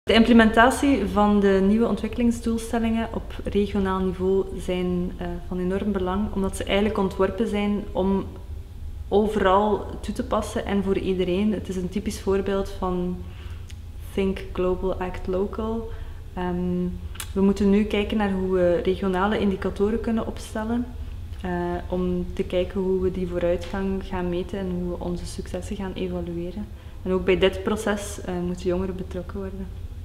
De implementatie van de nieuwe ontwikkelingsdoelstellingen op regionaal niveau zijn van enorm belang, omdat ze eigenlijk ontworpen zijn om overal toe te passen en voor iedereen. Het is een typisch voorbeeld van Think Global, Act Local. We moeten nu kijken naar hoe we regionale indicatoren kunnen opstellen, om te kijken hoe we die vooruitgang gaan meten en hoe we onze successen gaan evalueren. En ook bij dit proces moeten jongeren betrokken worden.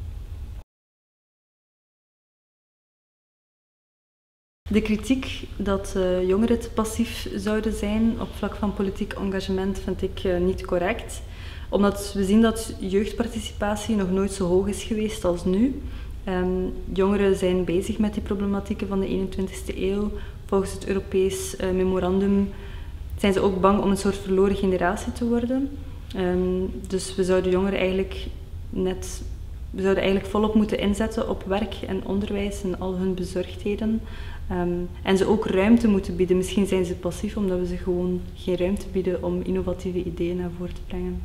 De kritiek dat jongeren te passief zouden zijn op vlak van politiek engagement vind ik niet correct. Omdat we zien dat jeugdparticipatie nog nooit zo hoog is geweest als nu. Jongeren zijn bezig met die problematieken van de 21ste eeuw. Volgens het Europees memorandum zijn ze ook bang om een soort verloren generatie te worden. Dus we zouden jongeren eigenlijk volop moeten inzetten op werk en onderwijs en al hun bezorgdheden. En ze ook ruimte moeten bieden. Misschien zijn ze passief omdat we ze gewoon geen ruimte bieden om innovatieve ideeën naar voren te brengen.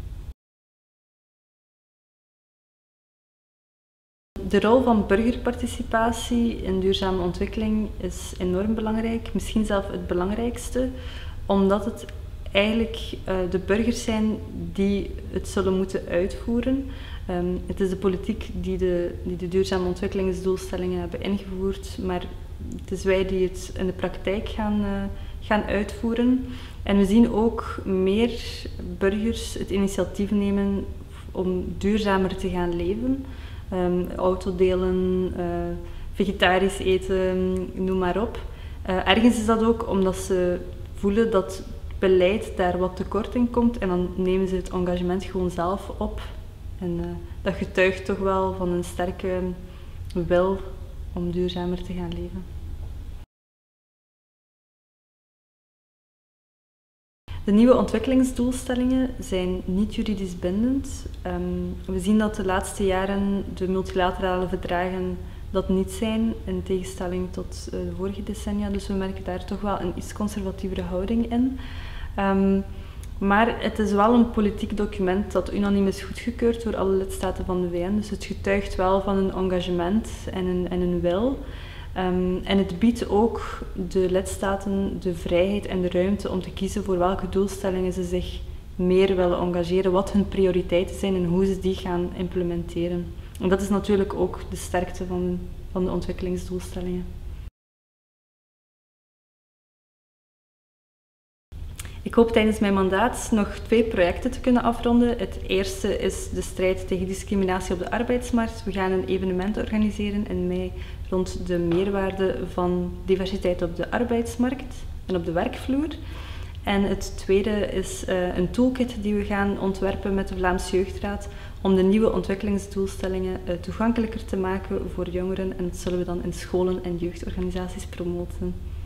De rol van burgerparticipatie in duurzame ontwikkeling is enorm belangrijk, misschien zelfs het belangrijkste, omdat het eigenlijk de burgers zijn die het zullen moeten uitvoeren. Het is de politiek die de duurzame ontwikkelingsdoelstellingen hebben ingevoerd, maar het is wij die het in de praktijk gaan uitvoeren. En we zien ook meer burgers het initiatief nemen om duurzamer te gaan leven. Autodelen, vegetarisch eten, noem maar op. Ergens is dat ook omdat ze voelen dat beleid daar wat tekort in komt en dan nemen ze het engagement gewoon zelf op. En dat getuigt toch wel van een sterke wil om duurzamer te gaan leven. De nieuwe ontwikkelingsdoelstellingen zijn niet juridisch bindend. We zien dat de laatste jaren de multilaterale verdragen dat niet zijn, in tegenstelling tot de vorige decennia. Dus we merken daar toch wel een iets conservatievere houding in. Maar het is wel een politiek document dat unaniem is goedgekeurd door alle lidstaten van de VN. Dus het getuigt wel van een engagement en een wil. En het biedt ook de lidstaten de vrijheid en de ruimte om te kiezen voor welke doelstellingen ze zich meer willen engageren, wat hun prioriteiten zijn en hoe ze die gaan implementeren. En dat is natuurlijk ook de sterkte van de ontwikkelingsdoelstellingen. Ik hoop tijdens mijn mandaat nog 2 projecten te kunnen afronden. Het eerste is de strijd tegen discriminatie op de arbeidsmarkt. We gaan een evenement organiseren in mei rond de meerwaarde van diversiteit op de arbeidsmarkt en op de werkvloer. En het tweede is een toolkit die we gaan ontwerpen met de Vlaamse Jeugdraad om de nieuwe ontwikkelingsdoelstellingen toegankelijker te maken voor jongeren. En dat zullen we dan in scholen en jeugdorganisaties promoten.